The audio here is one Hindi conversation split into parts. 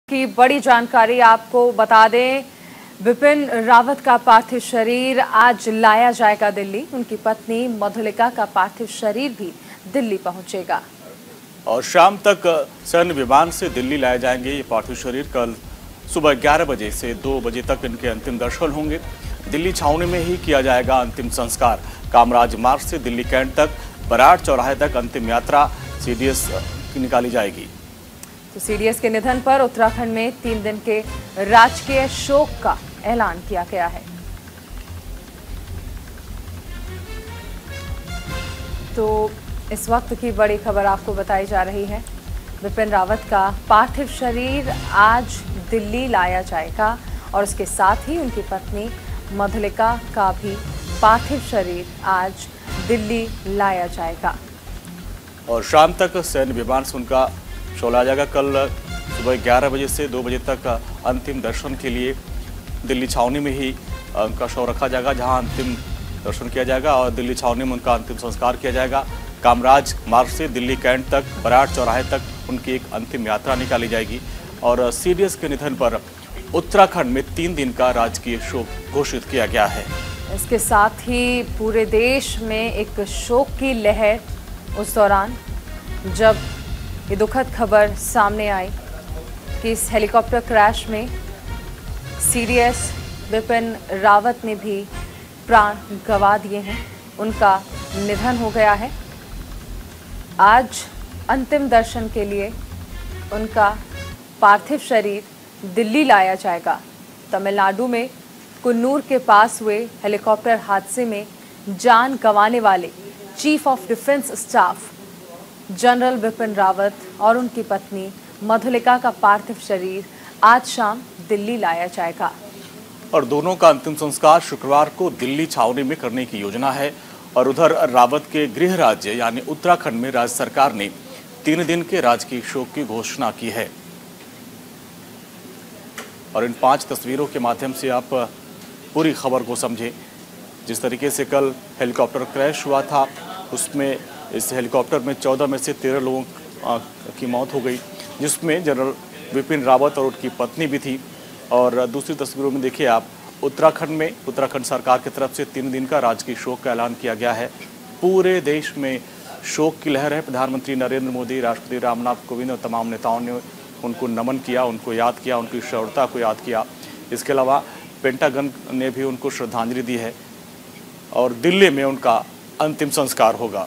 की बड़ी जानकारी आपको बता दें, विपिन रावत का पार्थिव शरीर आज लाया जाएगा दिल्ली। उनकी पत्नी मधुलिका का पार्थिव शरीर भी दिल्ली पहुंचेगा और शाम तक सैन्य विमान से दिल्ली लाए जाएंगे ये पार्थिव शरीर। कल सुबह 11 बजे से 2 बजे तक इनके अंतिम दर्शन होंगे। दिल्ली छावनी में ही किया जाएगा अंतिम संस्कार। कामराज मार्ग से दिल्ली कैंट तक, बराड़ चौराहे तक अंतिम यात्रा सीडीएस की निकाली जाएगी। तो सीडीएस के निधन पर उत्तराखंड में 3 दिन के राजकीय शोक का ऐलान किया गया है। तो इस वक्त की बड़ी खबर आपको बताई जा रही है। विपिन रावत का पार्थिव शरीर आज दिल्ली लाया जाएगा और उसके साथ ही उनकी पत्नी मधुलिका का भी पार्थिव शरीर आज दिल्ली लाया जाएगा और शाम तक सैन्य विमान से उनका शव लाया जाएगा। कल सुबह 11 बजे से 2 बजे तक अंतिम दर्शन के लिए दिल्ली छावनी में ही उनका शव रखा जाएगा, जहां अंतिम दर्शन किया जाएगा और दिल्ली छावनी में उनका अंतिम संस्कार किया जाएगा। कामराज मार्ग से दिल्ली कैंट तक, बराड़ चौराहे तक उनकी एक अंतिम यात्रा निकाली जाएगी और सीडीएस के निधन पर उत्तराखंड में 3 दिन का राजकीय शोक घोषित किया गया है। इसके साथ ही पूरे देश में एक शोक की लहर उस दौरान जब ये दुखद खबर सामने आई कि इस हेलीकॉप्टर क्रैश में सीडीएस विपिन रावत ने भी प्राण गंवा दिए हैं। उनका निधन हो गया है। आज अंतिम दर्शन के लिए उनका पार्थिव शरीर दिल्ली लाया जाएगा। तमिलनाडु में कुन्नूर के पास हुए हेलीकॉप्टर हादसे में जान गंवाने वाले chief of defence staff general Vipin Rawat और उनकी पत्नी मधुलिका का पार्थिव शरीर आज शाम दिल्ली लाया जाएगा और दोनों का अंतिम संस्कार शुक्रवार को दिल्ली छावनी में करने की योजना है। और उधर रावत के गृह राज्य यानी उत्तराखंड में राज्य सरकार ने 3 दिन के राजकीय शोक की घोषणा की है। और इन 5 तस्वीरों के माध्यम से आप पूरी खबर को समझें। जिस तरीके से कल हेलीकॉप्टर क्रैश हुआ था, उसमें इस हेलीकॉप्टर में 14 में से 13 लोगों की मौत हो गई, जिसमें जनरल विपिन रावत और उनकी पत्नी भी थी। और दूसरी तस्वीरों में देखिए आप, उत्तराखंड सरकार की तरफ से 3 दिन का राजकीय शोक का ऐलान किया गया है। पूरे देश में शोक की लहर है। प्रधानमंत्री नरेंद्र मोदी, राष्ट्रपति रामनाथ कोविंद और तमाम नेताओं ने उनको नमन किया, उनको याद किया, उनकी शौर्यता को याद किया। इसके अलावा पेंटागन ने भी उनको श्रद्धांजलि दी है और दिल्ली में उनका अंतिम संस्कार होगा।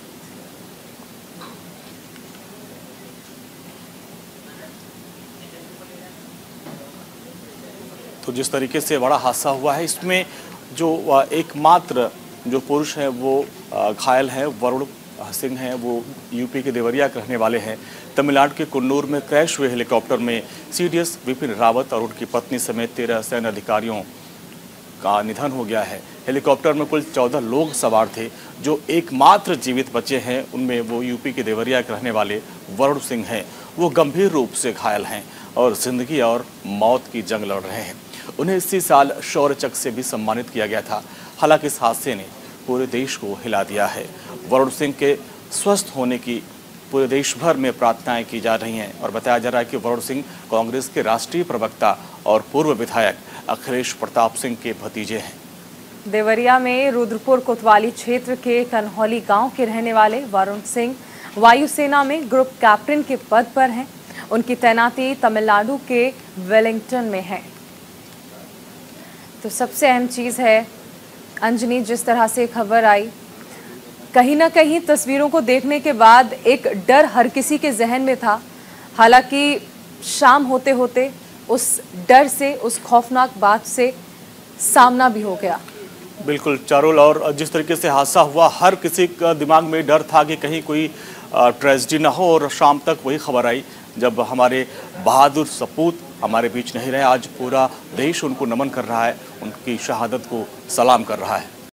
तो जिस तरीके से बड़ा हादसा हुआ है, इसमें जो एकमात्र जो पुरुष हैं वो घायल हैं, वरुण सिंह हैं। वो यूपी के देवरिया के रहने वाले हैं। तमिलनाडु के कुन्नूर में क्रैश हुए हेलीकॉप्टर में सीडीएस विपिन रावत और उनकी पत्नी समेत 13 सैन्य अधिकारियों का निधन हो गया है। हेलीकॉप्टर में कुल 14 लोग सवार थे। जो एकमात्र जीवित बचे हैं उनमें वो यूपी के देवरिया के रहने वाले वरुण सिंह हैं। वो गंभीर रूप से घायल हैं और जिंदगी और मौत की जंग लड़ रहे हैं। उन्हें इसी साल शौर्य चक्र से भी सम्मानित किया गया था। हालांकि इस हादसे ने पूरे देश को हिला दिया है। वरुण सिंह के स्वस्थ होने की पूरे देश भर में प्रार्थनाएं की जा रही हैं और बताया जा रहा है कि वरुण सिंह कांग्रेस के राष्ट्रीय प्रवक्ता और पूर्व विधायक अखिलेश प्रताप सिंह के भतीजे हैं। देवरिया में रुद्रपुर कोतवाली क्षेत्र के कन्हौली गांव के रहने वाले वरुण सिंह वायुसेना में ग्रुप कैप्टन के पद पर हैं। उनकी तैनाती तमिलनाडु के वेलिंगटन में है। तो सबसे अहम चीज़ है अंजनी, जिस तरह से खबर आई, कहीं ना कहीं तस्वीरों को देखने के बाद एक डर हर किसी के जहन में था। हालांकि शाम होते होते उस डर से, उस खौफनाक बात से सामना भी हो गया। बिल्कुल चारों और जिस तरीके से हादसा हुआ, हर किसी का दिमाग में डर था कि कहीं कोई ट्रेजेडी ना हो। और शाम तक वही खबर आई जब हमारे बहादुर सपूत हमारे बीच नहीं रहे। आज पूरा देश उनको नमन कर रहा है, उनकी शहादत को सलाम कर रहा है।